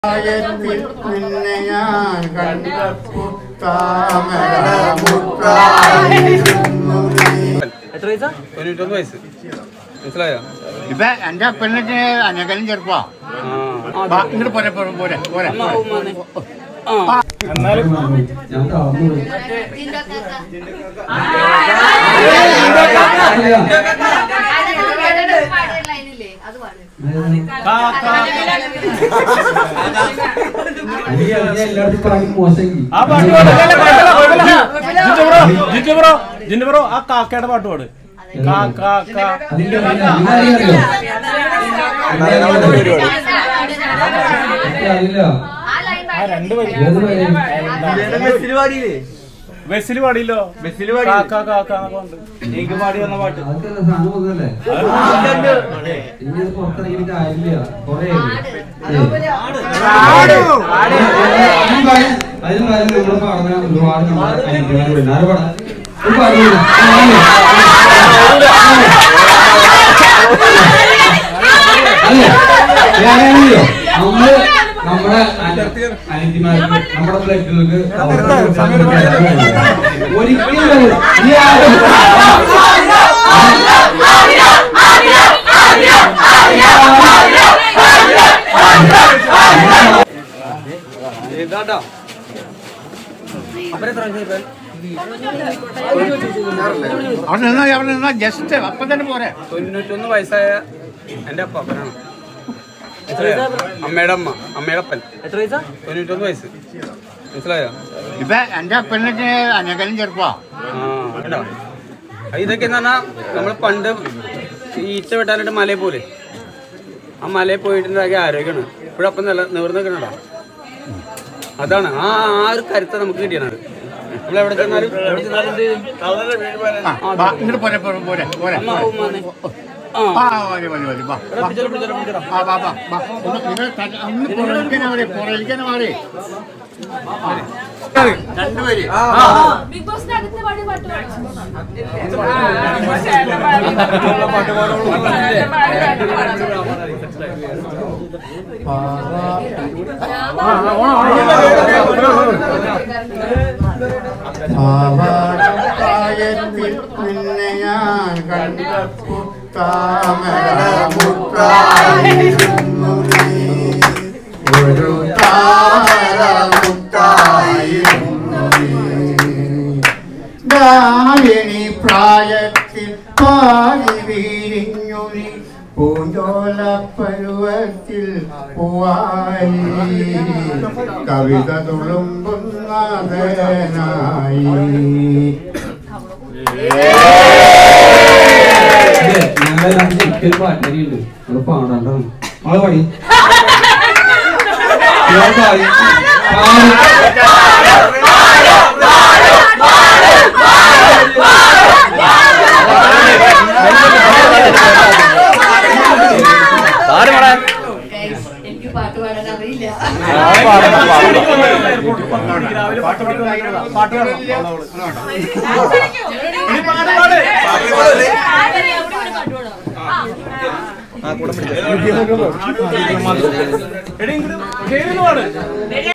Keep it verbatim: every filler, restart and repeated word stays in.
നിന്നെ ഞാൻ കണ്ടപ്പോ താമരമുട്ടായിരുന്നു എത്ര വയസ്സാ? തൊണ്ണൂറ്റൊന്ന് വയസ്സ്. മനസ്സിലായോ? ഇപ്പൊ എന്റെ അപ്പനൊക്കെ അനകലും ചെറുപ്പാ. ഇങ്ങോട്ട് പോരെ പോരെ പോരെ പോരെ എന്നാലും ജിന്റെ ബ്രോ ആ കാക്കയുടെ പാട്ട് പാട്. ബസ്സിൽ പാടിയില്ലോ, ബസ്സിൽ എനിക്ക് പാടി വന്ന പാട്ട് നമ്മള് നമ്മുടെ അനിയത്തിമാർക്ക് നമ്മുടെ ബ്ലഡുകൾക്ക് ഒരിക്കലും ഇതാട്ടോ അവിടെ നിന്നാ അവിടെ നിന്നാ ജസ്റ്റ് അപ്പം തന്നെ പോരെ. തൊണ്ണൂറ്റൊന്ന് വയസ്സായ എന്റെ അപ്പനാണ്. അമ്മയുടെ അമ്മ അമ്മയുടെ അപ്പൻ. എത്ര വയസ്സാ? തൊണ്ണൂറ്റൊന്ന് വയസ്സ്. മനസ്സിലായോ? ഇപ്പൊ എന്റെ അപ്പനൊക്കെ അനകലും ചെറുപ്പാ. ഇതൊക്കെ എന്ന് പറഞ്ഞാൽ നമ്മൾ പണ്ട് ഈച്ച വെട്ടാനായിട്ട് മലയിൽ പോലെ ആ മലയിൽ പോയിട്ടുണ്ടാക്കിയ ആരോഗ്യമാണ് ഇപ്പോഴപ്പം നില നിവർന്ന് നിൽക്കണോ. അതാണ് ആ ആ ഒരു കരുത്ത് നമുക്ക് കിട്ടിയത്. നമ്മൾ എവിടെ ചെന്നാലും എവിടെ ചെന്നാലും ഇങ്ങോട്ട് പോരെ പോരെ പോരെ പോരെ ആ മതി മതി മതി വാ ആ വാ വാ വാ നിങ്ങൾ ഒന്ന് പുറകിക്കാൻ മാറി പുറകിക്കാൻ മാറി രണ്ടുപേര് ബിഗ് ബോസിന്റെ അടുത്ത പാടി പാട്ട് നിന്നെ ഞാൻ കണ്ടപ്പോ താമരമുട്ടായിരുന്നു ഒരു താമരമുട്ടായിരുന്നു ദാരിണി പ്രായത്തിൽ പാടി വീരിഞ്ഞു നീ പൂഞ്ചോല പരുവത്തിൽ പൂവായി കവിത തുളുമ്പുന്നതനായി ഞങ്ങളെല്ലാം പാട്ടരിയുണ്ട് അത് പാടാണ്ടാണ് അത് പാടി എനിക്ക് പാട്ട് പാടാൻ അറിയില്ല. പാട്ട്